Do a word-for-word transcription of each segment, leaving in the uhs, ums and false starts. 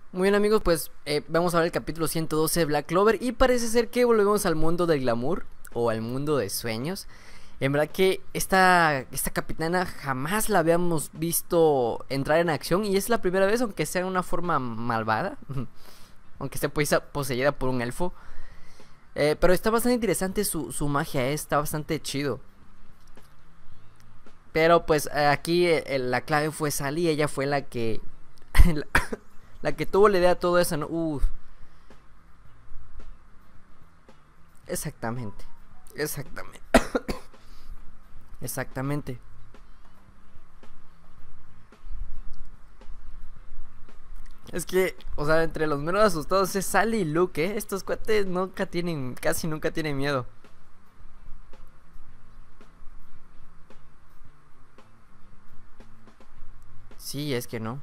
Muy bien amigos, pues eh, vamos a ver el capítulo ciento doce de Black Clover y parece ser que volvemos al mundo del glamour o al mundo de sueños. En verdad que esta, esta capitana jamás la habíamos visto entrar en acción y es la primera vez, aunque sea en una forma malvada, aunque esté poseída por un elfo. Eh, pero está bastante interesante su, su magia, eh, está bastante chido. Pero pues eh, aquí eh, la clave fue Sally, ella fue la que... la, la que tuvo la idea de todo eso, ¿no? Uf. Exactamente. Exactamente. Exactamente. Es que, o sea, entre los menos asustados es Sally y Luke, ¿eh? Estos cuates nunca tienen, casi nunca tienen miedo. Sí, es que no.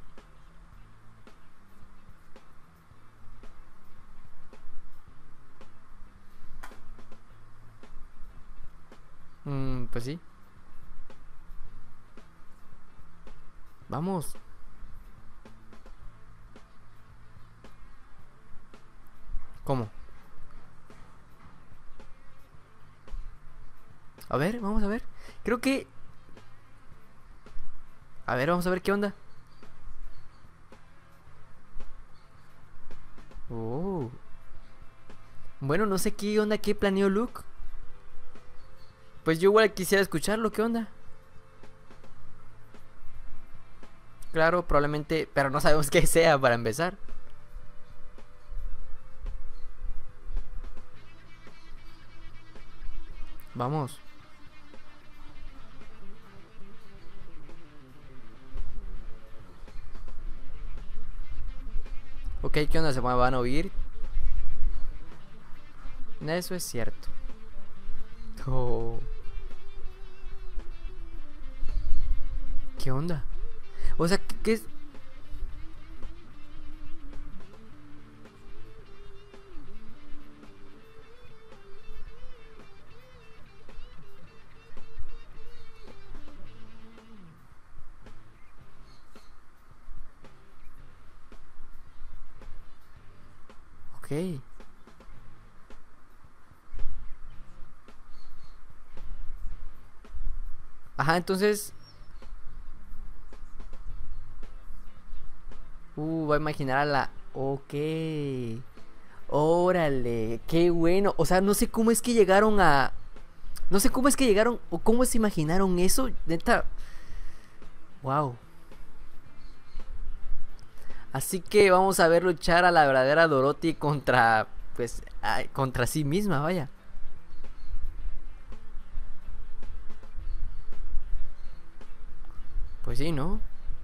Mm, pues sí. Vamos. ¿Cómo? A ver, vamos a ver. Creo que... A ver, vamos a ver qué onda. Oh. Bueno, no sé qué onda, qué planeó Luke. Pues yo igual quisiera escucharlo, ¿qué onda? Claro, probablemente, pero no sabemos qué sea para empezar. Vamos. Ok, ¿qué onda? ¿Se van a oír? Eso es cierto. Oh. ¿Qué onda? O sea, ¿qué, qué es? Ok. Ajá, entonces... Uh, va a imaginar a la... Ok. Órale, qué bueno. O sea, no sé cómo es que llegaron a... No sé cómo es que llegaron o cómo se imaginaron eso. Neta. Wow. Así que vamos a ver luchar a la verdadera Dorothy contra... Pues... ay, contra sí misma, vaya. Pues sí, ¿no?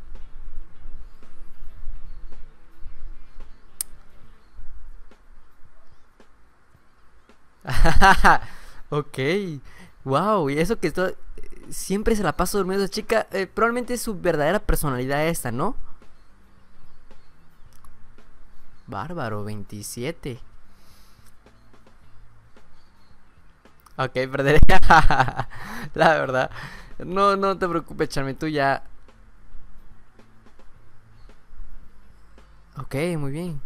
Ok. Wow, y eso que esto... Siempre se la pasa durmiendo esa chica. Eh, probablemente es su verdadera personalidad esta, ¿no? Bárbaro, veintisiete. Ok, perderé. La verdad. No, no te preocupes, Charmy, tú ya. Ok, muy bien.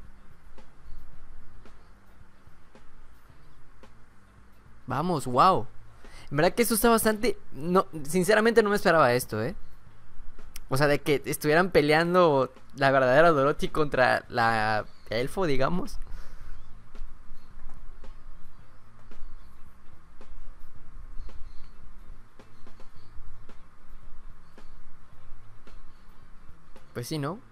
Vamos, wow. En verdad que esto está bastante... No, sinceramente no me esperaba esto, ¿eh? O sea, de que estuvieran peleando la verdadera Dorothy contra la elfo, digamos. Pues sí, ¿no?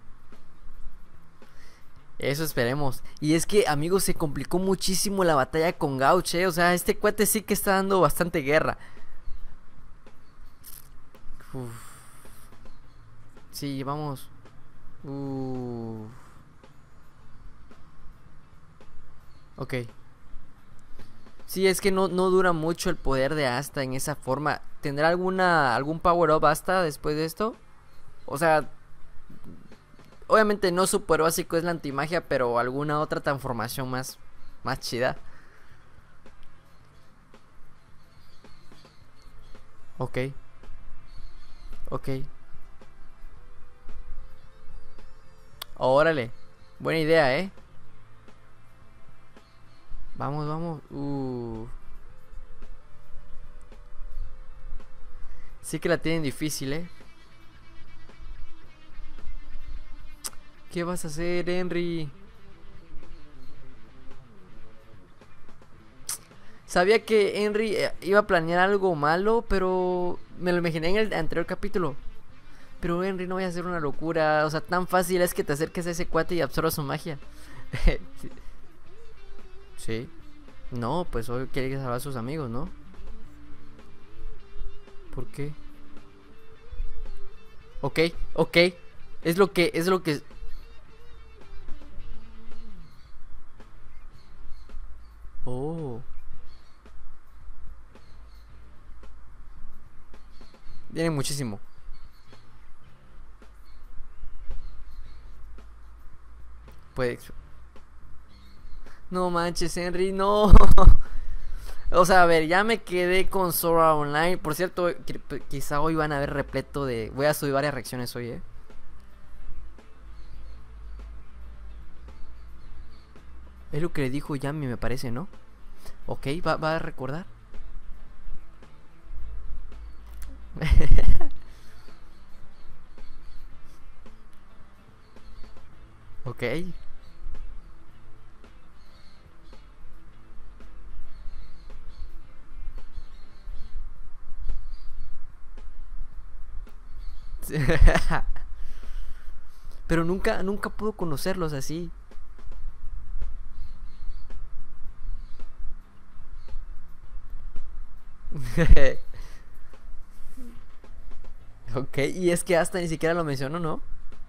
Eso esperemos. Y es que, amigos, se complicó muchísimo la batalla con Gauch, ¿eh? O sea, este cuate sí que está dando bastante guerra. Uf. Sí, vamos. Uh. Ok. Sí, es que no, no dura mucho el poder de Asta en esa forma. ¿Tendrá alguna algún power up Asta después de esto? O sea, obviamente no super básico es la antimagia, pero alguna otra transformación más más chida. Ok, ok. Órale. Buena idea, ¿eh? Vamos, vamos. Uh. Sí que la tienen difícil, ¿eh? ¿Qué vas a hacer, Henry? Sabía que Henry eh, iba a planear algo malo, pero me lo imaginé en el anterior capítulo. Pero Henry, no voy a hacer una locura. O sea, tan fácil es que te acerques a ese cuate y absorbas su magia. Sí. Sí. No, pues hoy quiere salvar a sus amigos, ¿no? ¿Por qué? Ok, ok. Es lo que, es lo que. Oh. Viene muchísimo. Puede. No manches, Henry, no. O sea, a ver, ya me quedé con Sora Online. Por cierto, quizá hoy van a ver repleto de. Voy a subir varias reacciones hoy, eh. Es lo que le dijo Yami, me parece, ¿no? Ok, va, va a recordar. Ok. Pero nunca, nunca puedo conocerlos así. Ok, y es que hasta ni siquiera lo menciono, ¿no?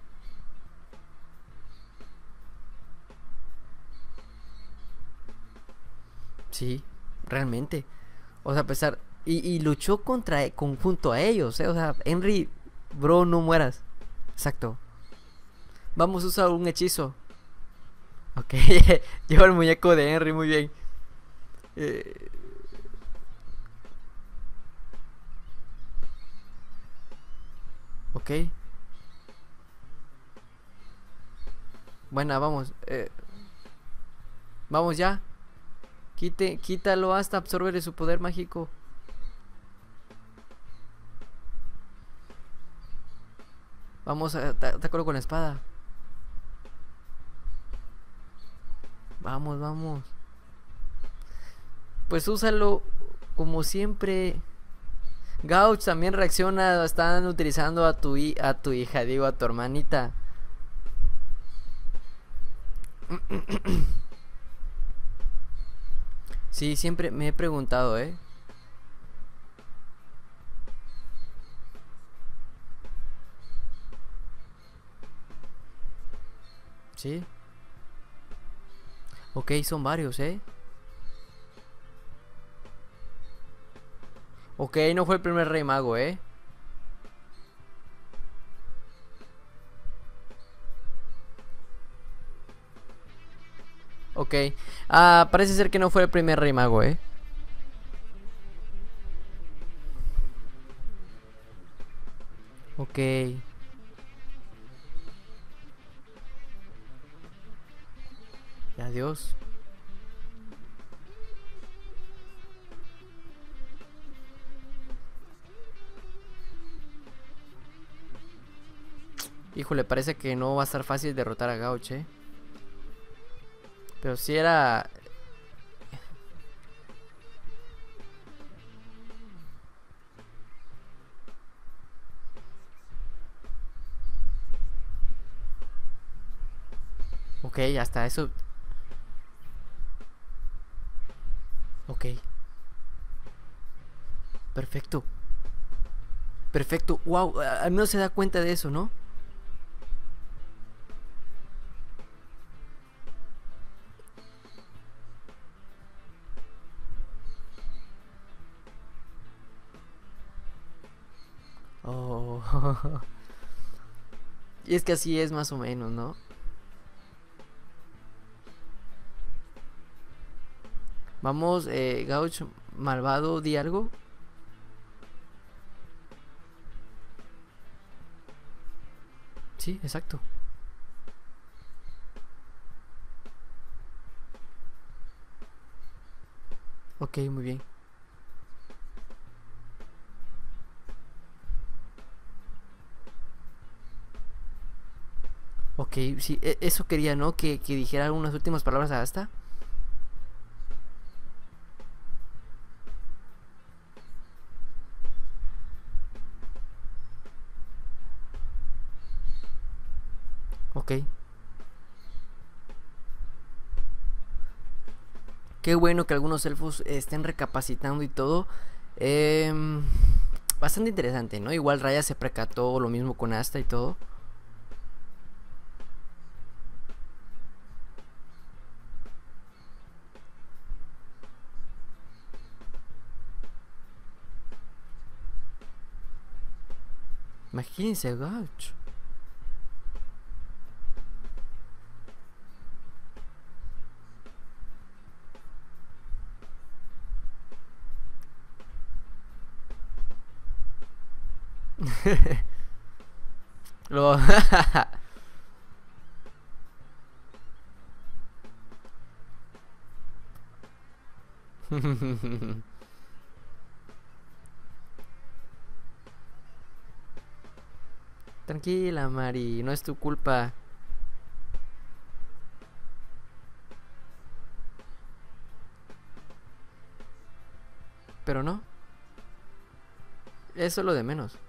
Sí, realmente. O sea, a pesar. Y, y luchó contra conjunto a ellos, ¿eh? O sea, Henry, bro, no mueras. Exacto. Vamos a usar un hechizo. Ok, lleva el muñeco de Henry, muy bien. Eh, ok, buena, vamos. Eh, vamos ya. Quite, quítalo hasta absorber su poder mágico. Vamos a atacarlo con la espada. Vamos, vamos. Pues úsalo como siempre. Gauch también reacciona. Están utilizando a tu, a tu hija, digo, a tu hermanita. Sí, siempre me he preguntado, ¿eh? Sí. Ok, son varios, ¿eh? Ok, no fue el primer rey mago, ¿eh? Ok. Ah, parece ser que no fue el primer rey mago, ¿eh? Ok. Adiós. Híjole, parece que no va a estar fácil derrotar a Gauch, ¿eh? Pero si era. Ok, hasta eso. Ok. Perfecto. Perfecto. Wow, al menos se da cuenta de eso, ¿no? Oh. Y es que así es más o menos, ¿no? Vamos, eh, Gauch malvado, di algo. Sí, exacto. Ok, muy bien. Ok, sí, e- eso quería, ¿no? Que, que dijera algunas últimas palabras a Asta. Ok. Qué bueno que algunos elfos estén recapacitando y todo. Em, Bastante interesante, ¿no? Igual Raya se percató lo mismo con Asta y todo. Imagínense, gaucho. Lo... Tranquila, Mari, no es tu culpa. Pero no, eso es lo de menos.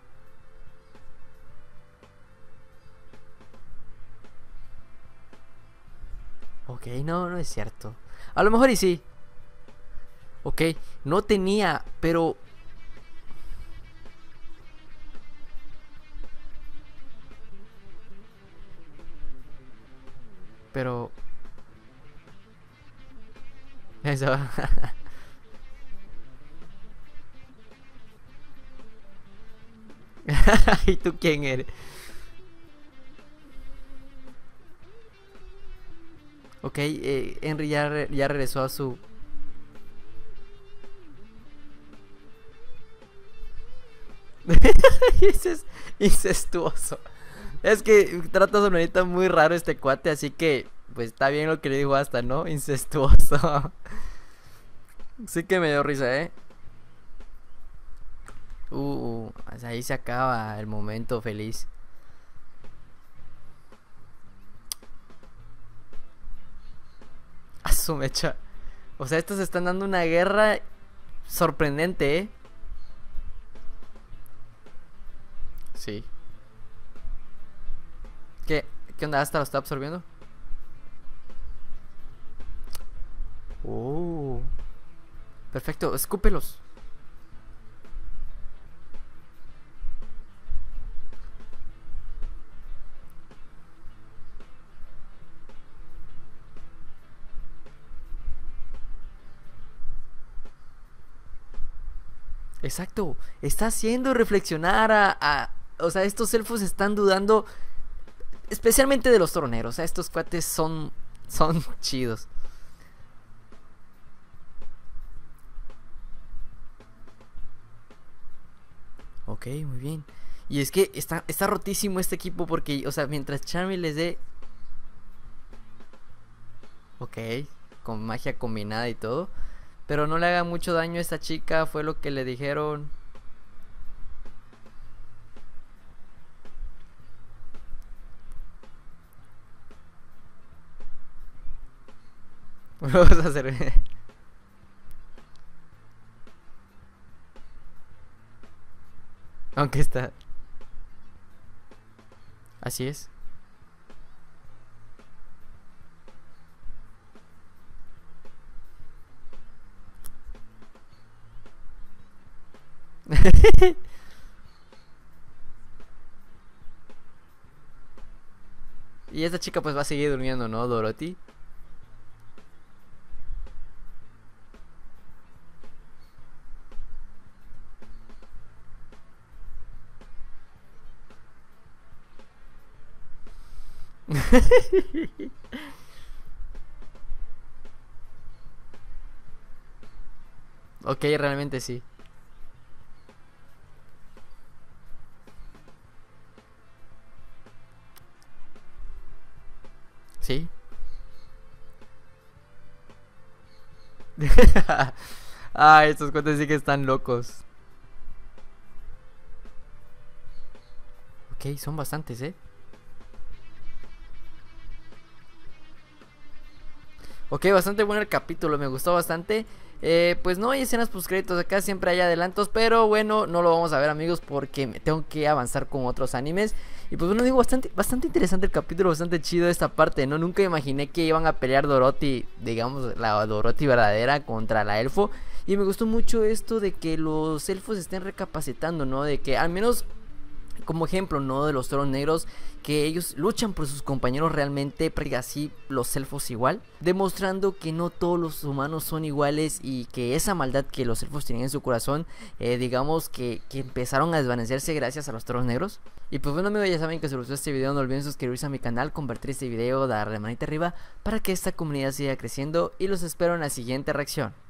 Ok, no, no es cierto. A lo mejor y sí. Ok, no tenía, pero... Pero... Eso. ¿Y tú quién eres? Ok, eh, Henry ya, re- ya regresó a su... Ese es incestuoso. Es que trata sonorita muy raro este cuate, así que... Pues está bien lo que le dijo hasta, ¿no? Incestuoso. Sí que me dio risa, ¿eh? Uh, pues ahí se acaba el momento feliz. A su mecha. O sea, estos están dando una guerra sorprendente, ¿eh? Sí. ¿Qué? ¿Qué onda? ¿Hasta lo está absorbiendo? Uh. Perfecto, escúpelos. Exacto. Está haciendo reflexionar a, a- O sea, estos elfos están dudando. Especialmente de los troneros. O sea, estos cuates son. Son chidos. Ok, muy bien. Y es que está, está rotísimo este equipo porque, o sea, mientras Charmy les dé... Ok, con magia combinada y todo. Pero no le haga mucho daño a esta chica, fue lo que le dijeron. Vamos a hacer... Aunque está... Así es. Y esta chica pues va a seguir durmiendo, ¿no, Dorothy? Ok, realmente sí. Sí. Ay, estos cuentos sí que están locos. Ok, son bastantes, ¿eh? Ok, bastante bueno el capítulo, me gustó bastante. Eh, pues no hay escenas post créditos acá, siempre hay adelantos, pero bueno, no lo vamos a ver, amigos, porque me tengo que avanzar con otros animes. Y pues bueno, digo, bastante, bastante interesante el capítulo, bastante chido esta parte, ¿no? Nunca imaginé que iban a pelear Dorothy, digamos, la Dorothy verdadera contra la elfo. Y me gustó mucho esto de que los elfos estén recapacitando, ¿no? De que al menos como ejemplo, ¿no? De los toros negros, que ellos luchan por sus compañeros realmente, porque así los elfos igual, demostrando que no todos los humanos son iguales y que esa maldad que los elfos tenían en su corazón, eh, digamos que, que empezaron a desvanecerse gracias a los toros negros. Y pues bueno, amigos, ya saben que si les gustó este video no olviden suscribirse a mi canal, compartir este video, darle manita arriba para que esta comunidad siga creciendo y los espero en la siguiente reacción.